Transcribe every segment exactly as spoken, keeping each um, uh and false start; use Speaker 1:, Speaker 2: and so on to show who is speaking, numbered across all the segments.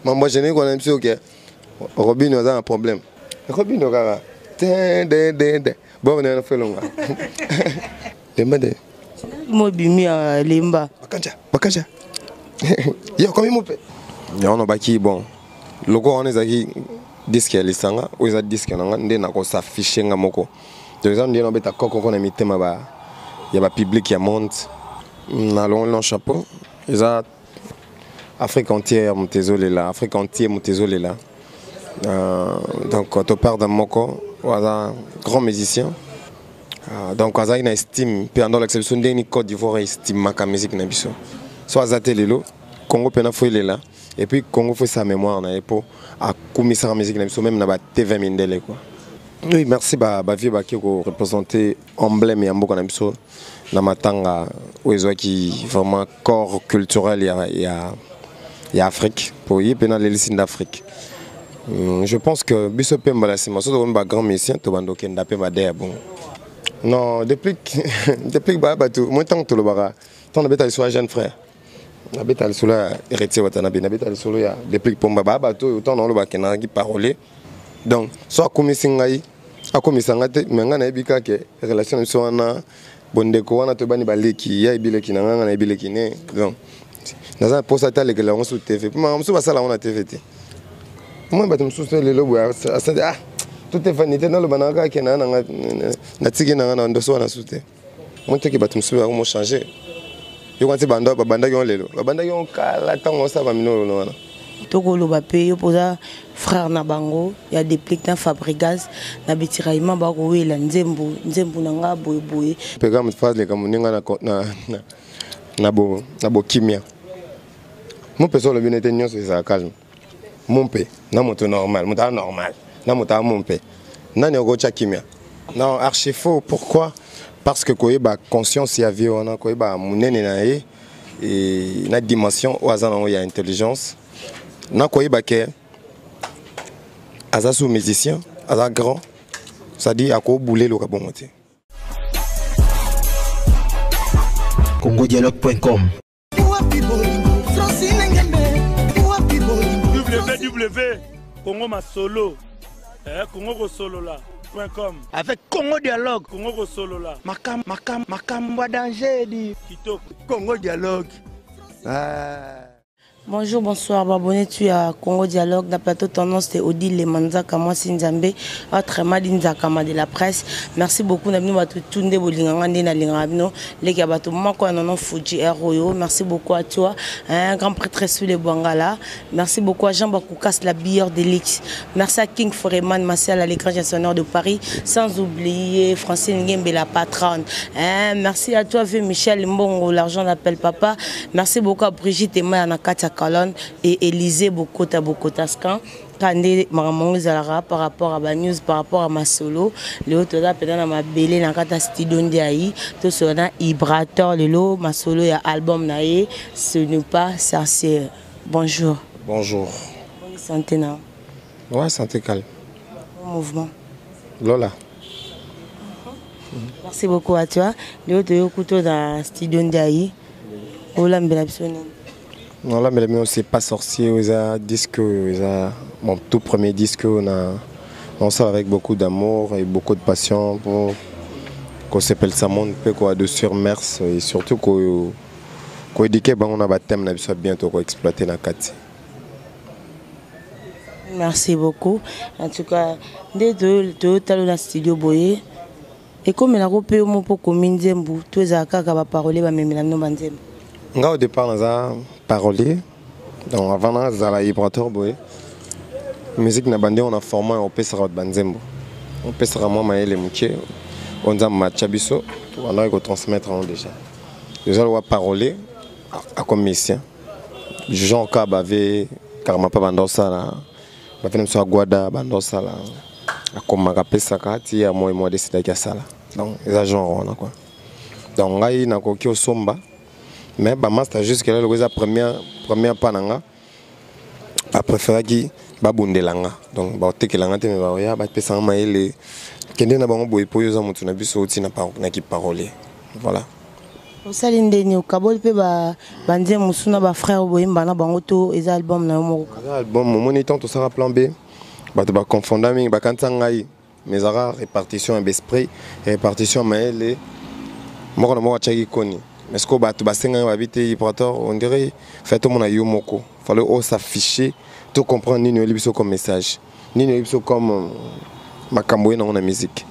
Speaker 1: Moi, je n'ai pas l'impression que Robin a un problème. Robin a un problème. Bon, on a fait long. Demande.
Speaker 2: Moi, bimi à Limba.
Speaker 1: Bakanja, bakanja. Yo, comment il m'appelle? On a baki bon. Logo on est aquí disque lisanga, ou ils a disque nanga, ndé na ko s'afficher nga moko. De exemple, ndé na beta koko ko na mitema ba, y a ba public qui monte. Na long long chapeau. Ils a Afrique entière, mon désolé là, Afrique entière, mon désolé là. Euh, donc quand on parle d'un moko, voilà, grand musicien. Uh, donc quand il estime pendant l'exception de Côte d'Ivoire estime ma musique na biso soit zatelelo Congo pena foi là et puis Congo fait sa mémoire na epo a commissaire musique na biso même na ba T V mindele quoi. Oui, merci ba ba vieux ba qui représenter emblème ya mboka na biso na matanga ozo qui vraiment corps culturel ya ya ya Afrique pour y pena l'élite d'Afrique. Hum, je pense que biso pemba la sima so ba grand musicien to bando kenda pemba der bon. Non, depuis que depuis que moi tant que le bara, tant que je suis jeune frère, n'habite à l'isole héritier watanabe, n'habite à l'isole ya depuis que pomba baba to autant dans le bas qui parler. Donc soit comme singai, a comme sangate, mais ngana ebika que relation so na bonde ko wana to bani baleki ya ibile ki ngana na ibile ki ne. Donc naza pour ça tale que la on sur T V. Moi on se passe là on a T V. Moi batum sous le lobo ah tout est vanité dans le bananga qui n'a na tiki na na ndoso na sute moi te ki batum su mo changer yo quand banda ba banda yo lelo ba banda yo kala tango sa ba minolo no wana
Speaker 2: tokolo ba pe yo poza frère na bango ya déplique na Fabrigas na bitiraima ba ko wela nzembo nzembo na nga boy boy pega mu phase le kamuninga na na na bo na bo kimia mon personne le bien était nyonso ça calme mon pe na moto normal moto normal. Non, archi faux. Pourquoi? Parce que quoi ba conscience y a vie on a quoi ba munene na et na dimension au hasard il y a intelligence. Na quoi ba que aza sous musicien, aza grand. Ça dit à quoi bouler le kabongote.
Speaker 3: congo dialogue point com
Speaker 4: w w w point congo masolo Eh, Congo solo là.
Speaker 3: Avec Congo Dialogue.
Speaker 4: Congo solo là.
Speaker 3: Makam, makam, makam, wa danger di.
Speaker 4: Kitoko.
Speaker 3: Congo Dialogue. Ah.
Speaker 2: Bonjour, bonsoir, abonné tu à Congo Dialogue, la plateau tendance c'est Odile Lemanzaka, moi Sinzambe, Atrema Dinzakama de la presse. Merci beaucoup Nabino Batu Tunde Bolingangande na Lingabino, les Gabato Mako Nono Fuji Royo. Merci beaucoup à toi, un grand prêtre sous les Bangala. Merci beaucoup à Jean Bakoukas, la bière d'Elix. Merci à King Foreman, Martial à l'écran sonore de Paris, sans oublier Francine Ngembe la patronne. Hein? Merci à toi, vieux Michel Mbongo, l'argent n'appelle papa. Merci beaucoup à Brigitte et Maya Nakata Kalon et Élysée Bokota Bokotaskan. Kandé Maramongo Zalara par rapport à ma news, par rapport à ma solo. Le haut toda pendant ma belle na kata studio ndiaï. Tout cela Ibrator le lot ma solo ya album nae. Ce n'est pas sincère. Bonjour.
Speaker 1: Bonjour.
Speaker 2: Bonne santé na.
Speaker 1: Ouais, santé calme.
Speaker 2: Bon mouvement.
Speaker 1: Lola.
Speaker 2: Merci beaucoup à toi. Le haut de couteau dans studio ndiaï. Ola mbelapsone.
Speaker 1: Non, là, mais c'est pas sorcier, ils ont disque, ils ont mon tout premier disque, on a on sort avec beaucoup d'amour et beaucoup de passion pour qu'on s'appelle ça monde peu quoi de surmerce et surtout qu'on qu'on dit que on a baptême na biso bientôt qu'on exploiter na kati.
Speaker 2: Merci beaucoup. En tout cas, dès de de talo na studio boye et comme la rope au mot pour commune Zembu, tous les akaka va parler ba memela no banzembu.
Speaker 1: Nga au départ on a parlé donc avant on a Ibrator boy musique na bande on a formé on peut se rendre banzembo on peut se rendre moi les moutier on a match biso on a transmettre en déjà déjà on va parler à comme musicien Jean Kab avait carrément pas bando ça là ba fait sur Guada bando ça là comme ma pesa kati ya moi moi décider que ça là donc les agents on a quoi donc ngai na ko ki somba. Mais bah master jusque là le première première pananga a préféré qui ba bundelanga donc ba tekelanga te me ba ya ba pesa maele kende na bango boy poyo za mutu na biso oti na pa na ki parole voilà
Speaker 2: osali ndeni okaboli mpe banzie mosusu na bafrère boyemba na bango to eza album na yo moko
Speaker 1: eza album omoni ntango tosala plan B bato baconfonda mingi bakanisa ngai mais ezaka répartition ya besprit répartition ya mayele moko na moko atiaki koni mais sikoyo bato basengaki babi te iprator on dirait fait tomona yo moko fallait osafficher to comprendre nini oyebi biso comme message nini oyebi biso comme makambo ye nango na musique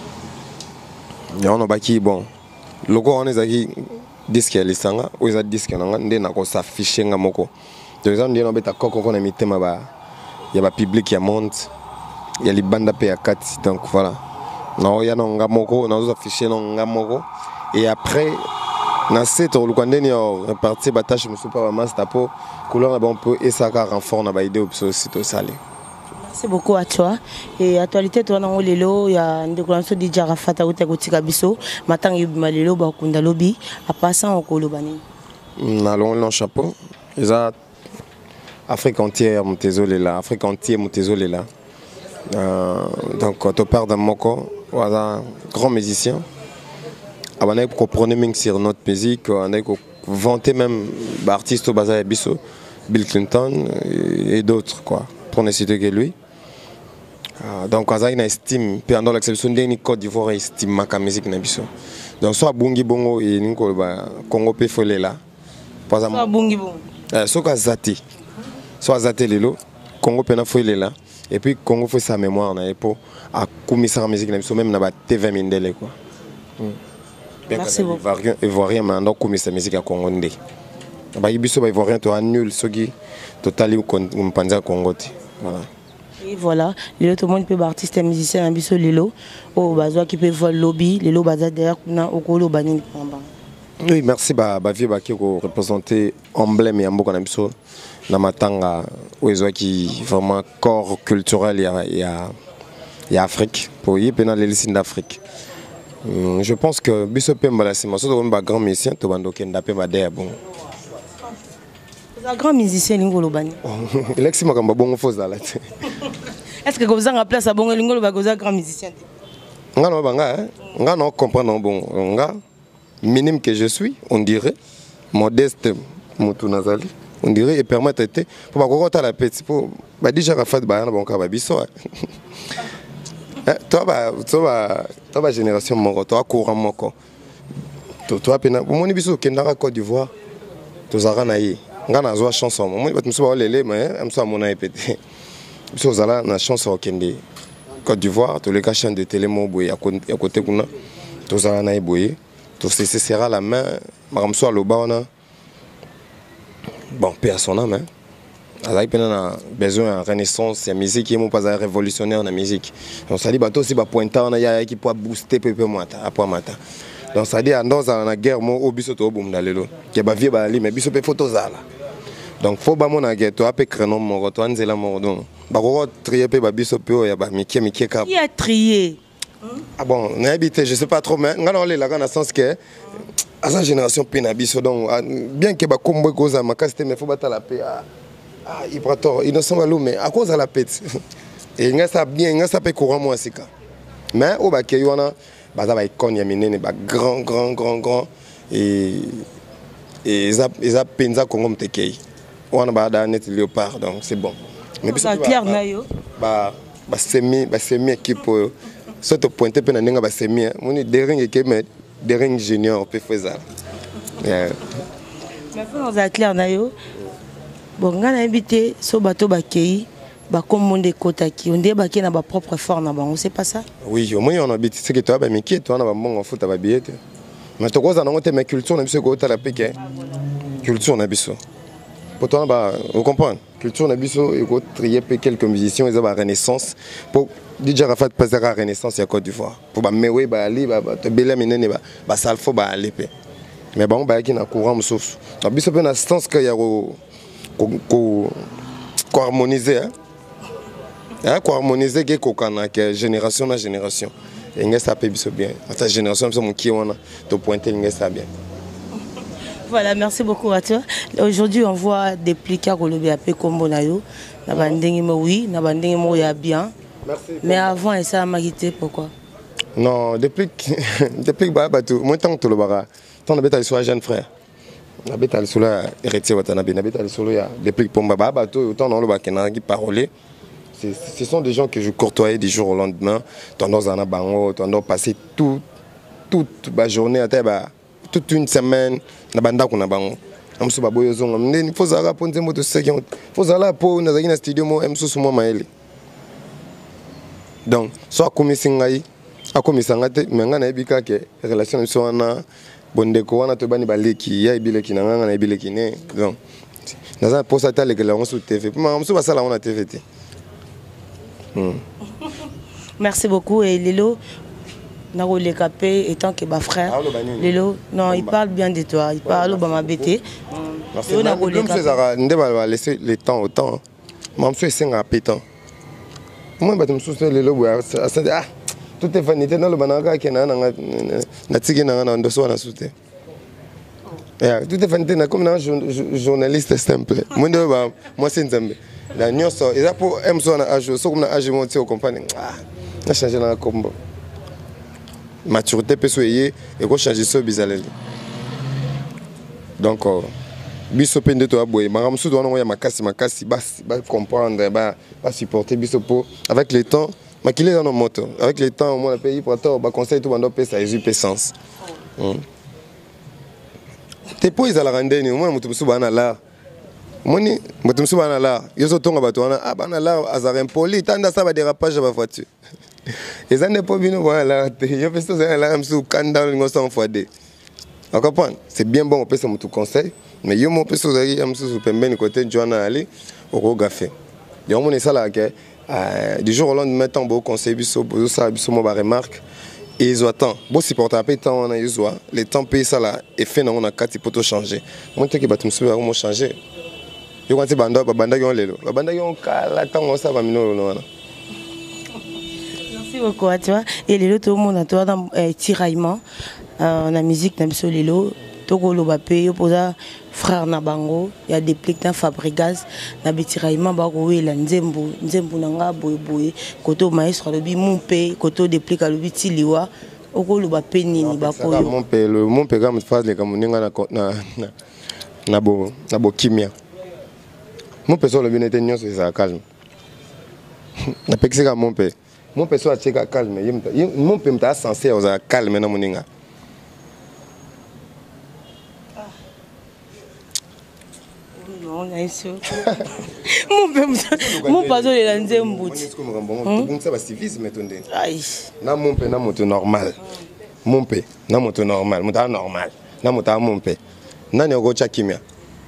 Speaker 1: yango nabaki bon loko wana ezalaki diske ya lisanga oyo eza diske nanga nde nakosaffiche nga moko donc eza nde nabeta kokoko na mitema ya bapublic ya monde ya libanda mpe ya kati donc voilà naoya na nga moko nazosaffiche na nga moko et après nase toluka ndeni ya répartir batashe mosusu mpa bamaster mpo couleur na bango mpo esaka renfort na baide oyo biso osi tosali.
Speaker 2: Merci beaucoup à toi. Et actualité toi na lelo ya ndeko na so D J Arafat auta kotika biso matanga yibima lelo ba kunda lobi a passant au koloba nini.
Speaker 1: Na long long chapeau. Eza Afrique entière mutezole là, Afrique entière mutezole là. Euh, donc quand on parle d'un moko, voilà grand musicien. On a compris même sur notre musique, on a vanté même artistes au bazar biso, Bill Clinton et d'autres quoi. Pour ne citer que lui. Uh, donc quand il estime pendant l'exception de Côte d'Ivoire estime ma musique na biso donc soit bungi bongo et ninko ba Congo pe folé là par exemple
Speaker 2: soit bungi bongo
Speaker 1: euh, soit zati soit zati lelo Congo pe na folé là et puis Congo fait sa mémoire na epo a commissaire musique na biso même na ba T V mindele quoi. Mm.
Speaker 2: Merci beaucoup.
Speaker 1: Ivoirien ivoirien mais donc commissaire musique à Congo ndé ba biso ba ivoirien to annule soki totali ko mpanza Congo ti voilà.
Speaker 2: Et voilà, les tout le monde peut artiste et musicien biso lelo au bazwa qui peut voir lobby lelo baza derrière na okolo bani pamba.
Speaker 1: Oui, merci ba ba vie ba qui représenter emblème ya mboka na biso na matanga ozo qui vraiment corps culturel ya ya ya Afrique pour y pena les lycées d'Afrique. Je pense que biso pemba la sima so ba grand musicien to bando kenda pemba derrière bon.
Speaker 2: Un grand musicien lingolo bani.
Speaker 1: Lexi makamba bongo fozala.
Speaker 2: Est-ce que comme ça en place à bongo lingolo ba goza grand musicien?
Speaker 1: Nga no banga, nga no comprendre bon, nga minime que je suis, on dirait modeste mutu nazali, on dirait et permettre été pour ba kokota la petite pour ba déjà Arafat ba na bonka ba biso. Toi ba toi toi ba génération moko, toi courant moko. Toi toi pena, mon biso kendara Côte d'Ivoire. Tozara na yi. Nga na zo chanson mo bat muso ba lele mais am so amona epete biso zala na chanson kende Côte d'Ivoire to le cachan de télé mo boye à côté kuna to zala na boye to se serra la main maram so aloba ona bon paix à son âme azai pena na besoin de renaissance ya musique et mo pas révolutionnaire na musique donc ça dit bato si ba pointa na ya qui pour booster pepe mata après mata. Donc ça dit dans la guerre mo obiso to bomda lelo ke ba vie ba li mais biso pe photo zala donc faut ba mona guerre to apé crénom mo to anzela mo don ba ko trier pe ba biso pe ya ba mikie mikie ka
Speaker 2: qui a trié
Speaker 1: ah bon na habité je sais pas trop mais ngana ole la dans sens que à sa génération pe na biso donc bien que ba kombo ko za makasite mais faut batala pe ah ah iprator innocent balou mais à cause de la pète et nga ça bien nga ça pe courant mo asika mais au ba ke yona baza ba icône ya minene ba grand grand grand grand et et eza eza penza Congo mtekei wana ba da net léopard donc c'est bon
Speaker 2: mais ça clair na yo
Speaker 1: ba ba semi ba semi équipe surtout pointer pe na ninga ba semi moni dering équipe mais dering junior pe faisal yeah
Speaker 2: mais faut ça clair na yo bon ngana habité so bato ba kei ba comme de kota qui on débat qui na ba propre fort na bango c'est pas ça
Speaker 1: oui au moins on habite c'est que toi ba miki toi na ba mbongo futa ba billet mais to koza na ngote mais culture na biso ko ta la peke culture na biso pour toi ba vous comprenez culture na biso et ko trier pe quelques musiciens ils ont ba renaissance pour D J Arafat passer à renaissance ya Côte d'Ivoire pour ba mewe ba ali ba te bela minene ba ba salfo ba ali pe mais bon ba ki na courant mususu na biso pe na instance que ya ko ko ko harmoniser hein. Hein, quoi harmoniser que kokana que génération na génération et nga ça peut bien à ta génération ça mon qui on a to pointer nga ça bien.
Speaker 2: Voilà, merci beaucoup à toi. Aujourd'hui on voit des plica ko le B A P combo na yo na bandingi mo oui na bandingi mo ya bien. Merci. Mais avant et ça m'a quitté pourquoi?
Speaker 1: Non, depuis depuis ba ba tout moi tant que le bara tant d'habiter sur un jeune frère. N'habiter sur la héritier Watanabe, n'habiter sur la depuis pour ma bateau, autant dans le bac qui parler. Ce sont des gens que je courtoyais du jour au lendemain. Tendance à en bango, tendance à passer tout, toute la journée, toute une semaine, na banda kuna bango. Am so baboyo zonga, il faut zala pour nzembo de seconde. Faut zala pour na zaki na studio mo am so sumo maele. Donc, soit comme singai, a comme sangate, menga na ebika ke relation so na bondeko wana to bani baleki ya ibileki na nganga na ibileki ne. Donc, naza pour ça tale que la on sur T V. Ma am so basala on a T V T. Hmm.
Speaker 2: Merci beaucoup et Lelo. Naro le capé étant que ma frère. Lelo, non, il parle bien de toi. Il parle au Bama B T.
Speaker 1: On va laisser le temps au temps. Je suis cinq pétant. Moi, je suis Lelo. Ah, tout est vanité dans le bananga qui est na na tigé na na ndoso na soute. Tout est vanité comme un journaliste simple. Moi, moi c'est Nzambe. La nyoso, et ça pour M so na âge, so comme na âge monté au compagnie. Ah, na changer na combo. Maturité peut soyer et ko changer so bizaleli. Donc biso pende to aboye, maram so do na ya makasi makasi ba ba comprendre ba ba supporter biso po avec le temps, makile dans nos motos. Avec le temps, moi le pays pour toi ba conseil tout bando pesa ezu puissance. Te po izala randeni, moi mutu so bana la. Moni, mutu so bana la, yo so tonga bato wana, ah bana la azarem poli, tanda ça ba dérapage ba voiture. Les années pas bien voilà, je fais ça là même sous canal ngosang fodé. On comprend, c'est bien bon on peut se tout conseil, mais yo mon peut ça là même sous pembeni côté Joana Ali au gafé. Yo mon ça là que du jour au lendemain tant beau conseil biso biso ça biso mo ba remarque et ils attendent. Bon supporter après temps on a eu zoa, les temps payer ça là et fait on a quatre pour tout changer. Moi tu que batum sou va changer. Yo quand c'est banda banda yo lelo. Banda yo kala temps ça va mino no.
Speaker 2: Merci beaucoup à toi. Et les tout le monde à toi dans tiraillement, la musique n'a pas Lelo. Togo Lobapé, yo posa frère Nabango, il y a des pliques dans Fabrigas, na tiraillement baroué la nzembo, nzembo nanga boy boy, koto maestro lobi mon pé, koto des pliques à lobi tiliwa, oko Lobapé nini bakoyo.
Speaker 1: Mon pé, le mon pé comme phase les comme ninga na na na bo na bo kimia. Mon pé sur le bien était nyon c'est ça calme. Na pexé comme mon pé. Mon père soit calme, mon père est censé être calme dans mon ninga.
Speaker 2: Mon père, mon père est dans un bout.
Speaker 1: Ça va civilisme m'étonner. Na mon père na moto normal. Mon père na moto normal, moto normal. Na moto mon père. Na ne go chakimia.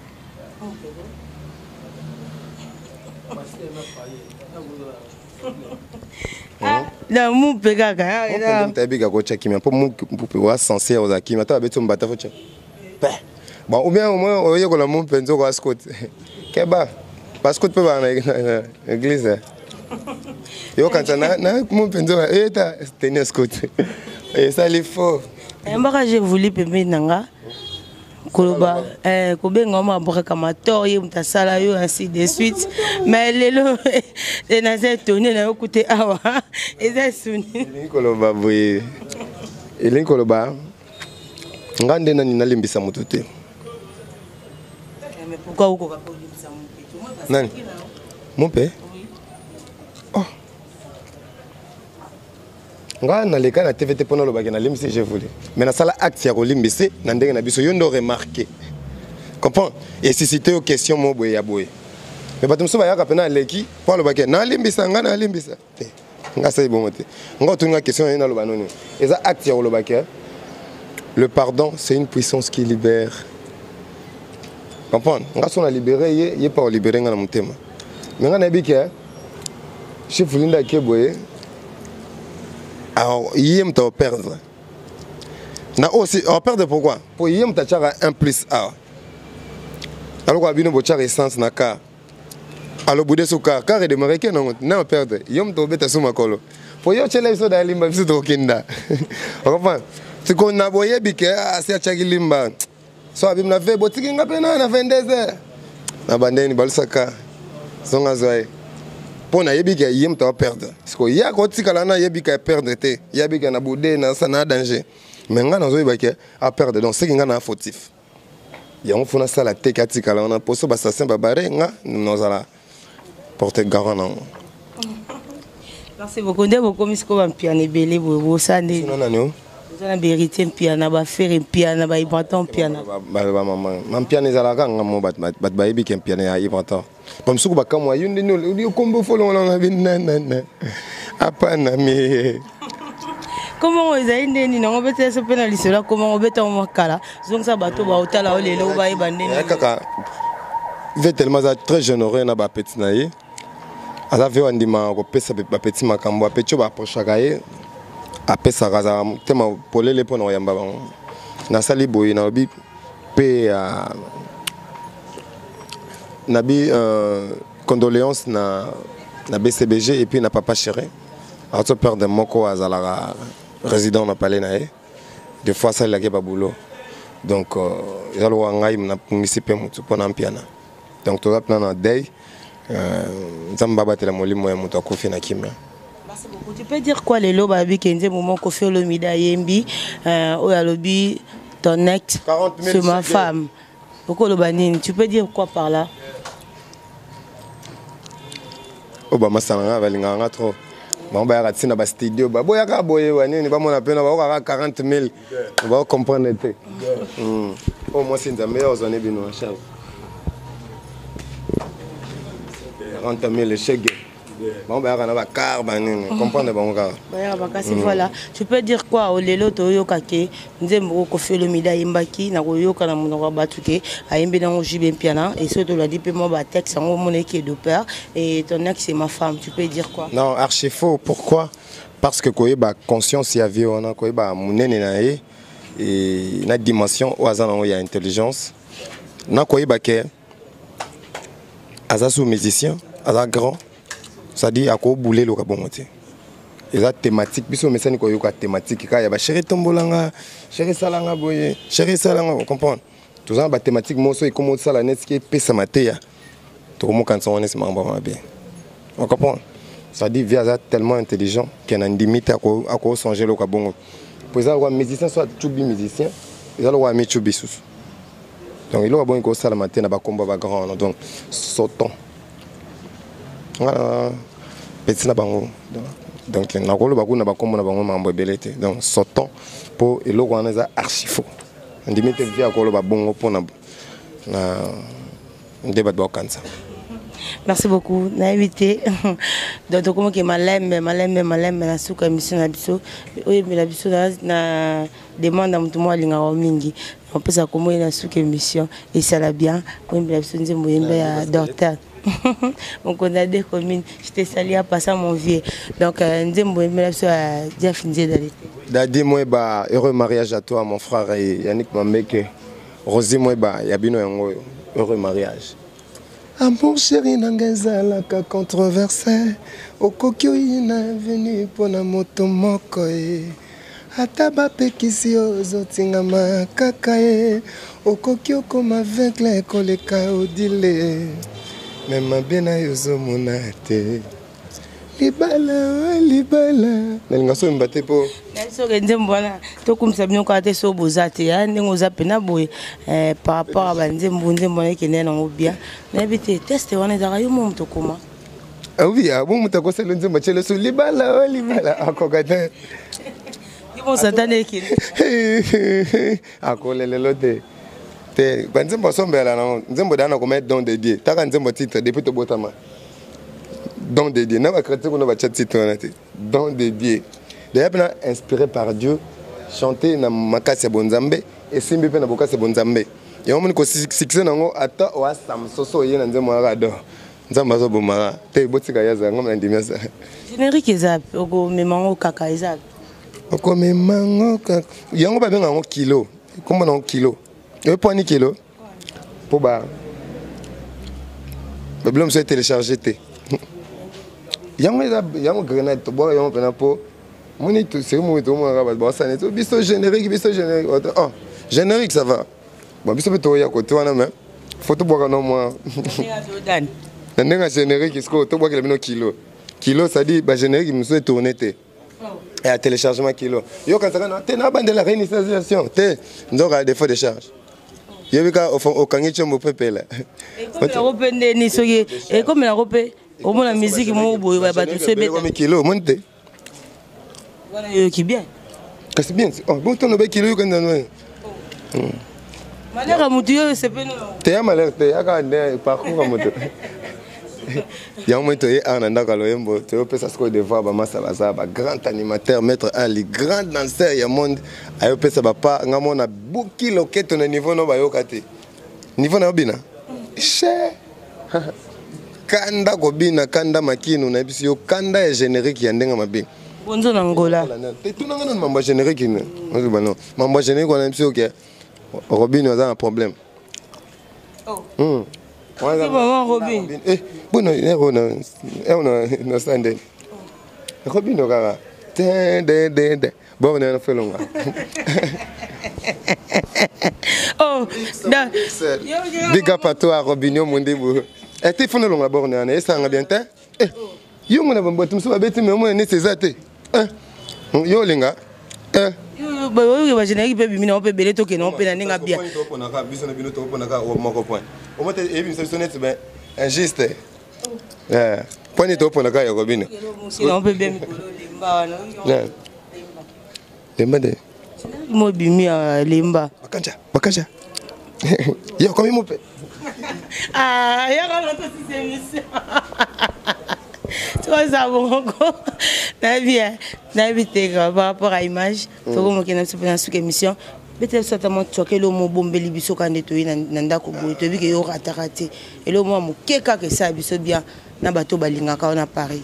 Speaker 2: Na mon père gaga.
Speaker 1: Na ta biga go chakimia pour mon pour censé aux akimia. Ta beto mbata fo che. Bon, ou bien au moins, on y a mon penzo à Scott. Keba, parce que tu peux aller à l'église. Yo quand on a mon penzo, et ta tenir Scott. Et ça il faut.
Speaker 2: Un bagage voulu pembe nanga. Koloba, eh, kobenga ma braka mator ye mutasala yo ainsi de suite. Mais lelo, les nazé tourné na écouter awa. Et ça suni.
Speaker 1: Il koloba boye. Il koloba. Ngande na nina limbisa mutote.
Speaker 2: Mais pourquoi vous ne pouvez pas limbisa mon père?
Speaker 1: Mon père? Oh. Nga na leka na T V T pona lo bagena limbisi je voulais. Mais na sala acte ya ko limbisi na ndenge na biso yo ndo remarquer. Comprends? Et si c'était aux questions mo boye ya boye. Mais batum so ba yaka pena leki po lo bagena na limbisa nga na limbisa. Nga sai bon moté. Nga tunga question na lo banoni. Eza acte ya lo bagena. Le pardon, c'est une puissance qui libère. Comprends? Quand on a libéré, il n'y a pas libéré dans mon thème. Mais on a dit que je voulais dire que alors, il y a un perdre. On va perdre pourquoi? Pour y avoir un plus A. Alors, on a besoin de essence dans le cas. Alors, bout de ce cas, car il est que non, on perdre. Il y a un peu de temps sur colo. Pour y avoir un peu de limba, c'est au Kinda. On comprend? Si on a voyé que c'est à Chagilimba. So abim na fait botiki ngape na na vingt-deux na bandeni balsaka songa zoe pona yebika yim ta perdre parce que ya ko tikala na yebika perdre te yebika na bodé na sana danger mais nga nazo yebake a perdre donc c'est que nga na fautif ya on fona ça la tekati kala on a poso ba assassin ba bare nga nous ala porter garant non.
Speaker 2: Merci beaucoup. Ndé beaucoup misko ba piano belé bo sande.
Speaker 1: Non non non.
Speaker 2: Vous avez vérité piano ba faire piano ba important piano.
Speaker 1: Ba ba maman. Mam piano za la ganga mo bat bat ba yebi kem piano ya important. Pam suku ba kamwa yunde no udi kombo folo na bin na na. Apana mi.
Speaker 2: Comment vous avez dit non on peut se pénaliser là comment on peut en kala donc ça bateau ba hôtel au lelo ba ibande ni
Speaker 1: kaka ve tellement très généreux na ba petit na ye ala ve andima ko pesa ba petit makambo a petit ba approche gaye a pesa kaza tema polele pona yamba ba na sali boy na bi pe na bi condoléances na na B C B G et puis na papa chéri a to peur de moko azala résident na palais nae des fois ça la ba boulot donc jalo wangai na municipe mutu pona mpiana donc to zapna na day euh nzamba batela molimo ya mutu akofi na kimia.
Speaker 2: Merci beaucoup. Tu peux dire quoi les loba bi kenze moment ko fait le mida yembi euh o ya lobi ton ex c'est ma femme oko lobanini tu peux dire quoi par là?
Speaker 1: Obama sana balinga nga trop. Bon ba ya tina ba studio ba boya ka boye wanini ba mona pena ba ka quarante mille ba comprendre te. Mm. Au moins c'est nzambe ya ozone bino en charge. quarante mille chèque. Bon ba kana ba car banini comprendre ba nga.
Speaker 2: Ba ya ba kasi voilà. Tu peux dire quoi au lelo to yoka ke nzembo ko fait le mida yimbaki na ko yoka na monoko batuke ayembe na jibe piana et ce de la dit pe moi ba texte en mon équipe de peur et ton ex c'est ma femme tu peux dire quoi?
Speaker 1: Non archi faux pourquoi? Parce que koye ba conscience ya vie on a koye ba munene na ye et na dimension au hasard il y a intelligence na koye ba ke aza sous musicien aza grand ça dit à quoi bouler le kabongote et la thématique biso mesani ko yoka thématique ka ya ba chéri tombolanga chéri salanga boye chéri salanga vous comprenez tout ça ba thématique moso et comment ça la net qui pesa matéya to mo kan son est mamba mabe vous comprenez ça dit via tellement intelligent qu'il y a une limite à quoi à quoi songer le kabongo pour ça le musicien soit tubi musicien et ça le roi mi tubi sous donc il a bon ko sala maté na ba combat ba grand donc sautant voilà petit na bango donc na ko lo ba ko na ba kombo na bango mambo belete donc sautant pour et loko na za archi faux ndimite via ko lo ba bongo pona na débat ba kansa.
Speaker 2: Merci beaucoup. Na invité donc comment que malem malem malem na suka émission na biso oye la biso na demande à mutu mo linga wa mingi on peut ça comment na suka émission et ça la bien oye la biso nzembo yemba ya docteur on connaît des communes je te salue à passer mon vieux donc nzembo yemba la biso a déjà fini d'aller
Speaker 1: dadi moi ba heureux mariage à toi mon frère Yannick Mambeke Rosie moi ba yabino yango heureux mariage. Amour chéri nangezala ka controversé okokyo ina venu pona moto moko e ata bapekisi ozotinga makaka e okokyo koma vaincre koleka odile mema bena yozomona te libala libala nalinga so mbate po
Speaker 2: so nzembo wana to kumisa bino ka te so bozate ya ndingo za pena boye eh par rapport à banzembo nzembo na kene na ngobia na bité test wana za yo mo mutokoma
Speaker 1: ah oui ah bon mutako selo nzembo chele so libala libala akokata
Speaker 2: ibo satane kene
Speaker 1: akolelelo te te banzembo sombela na nzembo dana ko mettre dans des dieux taka nzembo titre depuis to botama don de Dieu. N'a pas chrétien qu'on a chat citoyenneté. Don de Dieu. D'ailleurs, inspiré par Dieu, chanter na makasi bonzambe et simbi pe na bokasi bonzambe. Et on me ko succès nango ata o asam soso yena nzemo arado. Nzamba zo bomara. Te botika yaza ngom na ndimia sa.
Speaker 2: Générique ezap oko memango kaka ezap.
Speaker 1: Oko memango kaka. Yango ba benga ngo kilo. Kombo na kilo. E point ni kilo. Po ba. Le blom soit téléchargé te. Yango yango grenade to boy yango pena po moni to c'est moi to mo rabat ba sané to biso générique biso générique oh générique ça va bon biso to ya ko to wana mais photo boka no moi ndenga générique isko to boka le bino kilo kilo ça dit ba générique muso tourner te Et à téléchargement kilo. Yo quand ça tu na bande la réinitialisation, tu donc à défaut de charge. Yo bika au kangi chombo pepe là.
Speaker 2: Et comme la rope ni soye et comme la rope au moins la musique mo boy ba tout se bête.
Speaker 1: Comme kilo monte.
Speaker 2: Voilà yo qui bien.
Speaker 1: Que c'est bien. Oh bon ton be kilo quand non.
Speaker 2: Malheur mutu yo c'est pas non.
Speaker 1: Te ya malheur te ya ka ne parcours moto. Ya moi toi un anda kaloyembo te opesa ce de voir ba masa baza ba grand animateur maître un les grand danseur ya monde ayo pesa ba pa ngamona buki loketo na niveau no ba yokate niveau na bina che kanda ko bina kanda makino na biso kanda ya générique ya ndenga mabe
Speaker 2: bonzo na ngola
Speaker 1: te tunanga na mambo générique ne on ba non mambo générique on a biso ke Robin a un problème.
Speaker 2: Oh.
Speaker 1: Hmm.
Speaker 2: C'est maman Robin.
Speaker 1: Eh, bon, non, non, non, non, non, standing. Robin, non, cara. Den, den, den, den. Bon, on a fait long.
Speaker 2: Oh, da.
Speaker 1: Big up à toi, Robin, mon début. Eh, t'es fond de long, la borne, on est sans bien, hein? Eh, yo, mon abon, tu me souviens, bête, mais au moins, c'est ça, t'es. Hein? Yo, linga. Eh.
Speaker 2: Bah oui, bah général peut bimina on peut belé to que non peut n'inga bien.
Speaker 1: Au moins et puis ça sonne c'est ben injuste. Eh, point to pour naka ya Robin.
Speaker 2: On peut bien limba non.
Speaker 1: Limba de.
Speaker 2: Mo bimi limba.
Speaker 1: Bakanja, bakanja. Yo comme mo pe.
Speaker 2: Ah, ya quand on se émission. Tu vois ça bon quoi. Na bien, na vite par rapport à image, to ko mokena se pendant cette émission. Peut-être certainement tu que le mot bombeli biso quand to yi na ndako boy to bi ke yo rata raté. Et le mot mo keka que ça biso bien na bato balinga ka on a Paris.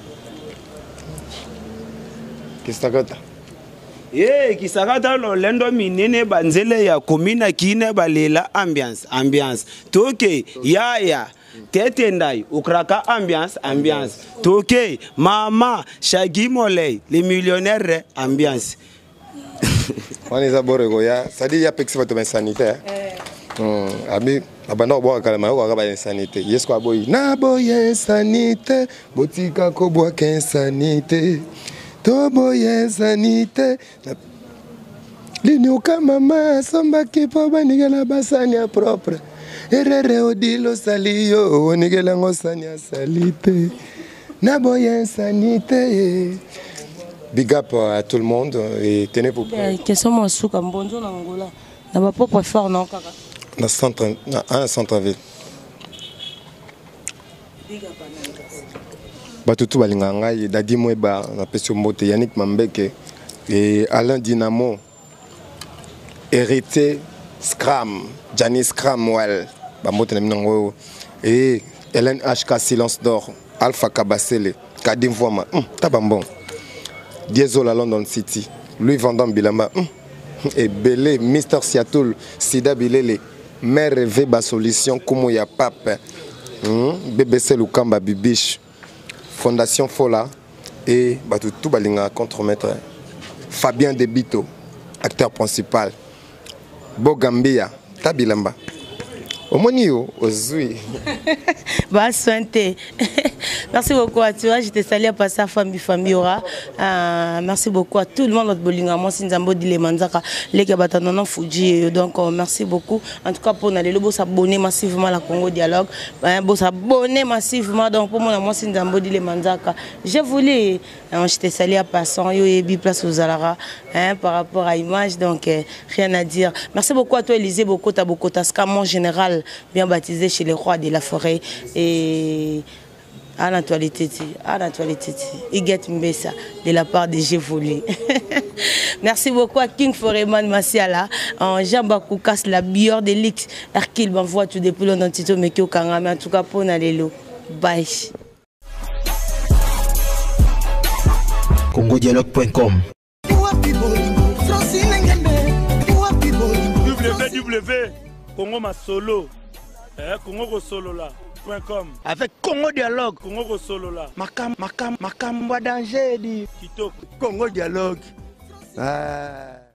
Speaker 1: Qu'est-ce que tu as?
Speaker 5: Eh, kisakata lo lendo minene banzele ya komina kine balela ambiance ambiance toke yaya tete ndai ukraka ambiance ambiance toke mama shagi molay les millionnaires ambiance
Speaker 1: On est à Borgo ya ça dit ya pexi votre sanitaire. Hmm abi abana bo kalama ko ka sanité yesko aboyi na boye sanité botika ko bo ken sanité. Toboye sanité Linuka mama samba kipo banigela basanya propre Erere odilo salio onigela ngosanya salite Naboye sanité. Big up à tout le monde et tenez-vous prêts.
Speaker 2: Question moi souka mbonzo na ngola. Na ba propre fort non kaka.
Speaker 1: Na centre un centre-ville.
Speaker 2: Big up à
Speaker 1: Batutu balinganga et Dadi Mweba na pesio mbote Yannick Mambeke et Alain Dynamo hérité Scram Janice Scram well ba mbote na minango et Hélène H K Silence d'or Alpha Kabasele Kadim Voima hum, tabambon Diesola London City Louis Vandam Bilamba hum, et Belé Mister Seattle Sida Bilele Mère rêvée ba solution Kumu ya pape hum, B B C Lukamba Bibiche Fondation Fola et tout balinga contre-maître Fabien Debito, acteur principal. Bogambia, Tabilamba. Au monio, aux Zui.
Speaker 2: Bah, santé. Merci beaucoup à toi. Je te salue à passer à famille famille aura. Euh, merci beaucoup à tout le monde notre bolinga. Moi c'est Nzambo Dile Manzaka. Les Kabatanono Fuji. Donc euh, merci beaucoup. En tout cas pour nous, les lobos s'abonner massivement à la Congo Dialogue. Ben, bon s'abonner massivement. Donc pour moi, moi c'est Nzambo Dile Manzaka. Je voulais, euh, je te salue à passant. Yo et bi place aux Alara. Hein, par rapport à l'image. Donc euh, rien à dire. Merci beaucoup à toi Élisée Bokota Bokota Scamon général. Bien baptisé chez les rois de la forêt et Anatoine Titi, Anatoine Titi, Iget Mbessa de la part de Gévoli. Merci beaucoup à King Foreman Masiala, Jean Bakoukas, la bior de l'X, Arkil m'envoie tout depuis le nom Tito Mekio Kangame, en tout cas pour Nalelo. Bye.
Speaker 3: Congo Dialogue point com
Speaker 4: w w w Congo ma solo, eh, Congo go solo là, point com.
Speaker 3: Avec Congo Dialogue,
Speaker 4: Congo go solo là.
Speaker 3: Makam, Makam, Makam, danger dit.
Speaker 4: Kitoko.
Speaker 3: Congo Dialogue. Ah.